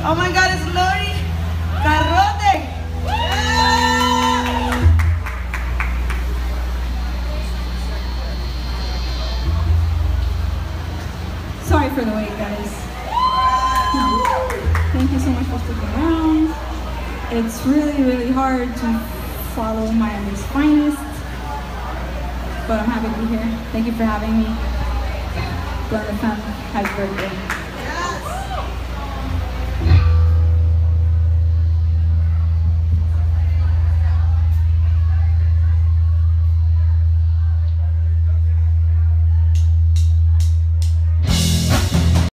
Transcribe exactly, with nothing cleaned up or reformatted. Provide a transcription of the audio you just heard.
Oh my God, it's Lori Garrote. Sorry for the wait, guys. Thank you so much for sticking around. It's really, really hard to follow Miami's finest, but I'm happy to be here. Thank you for having me. Go on the Femme. Happy birthday.